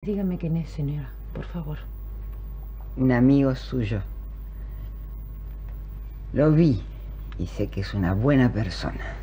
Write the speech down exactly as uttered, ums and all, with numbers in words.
Dígame quién es, señora, por favor. Un amigo suyo. Lo vi y sé que es una buena persona.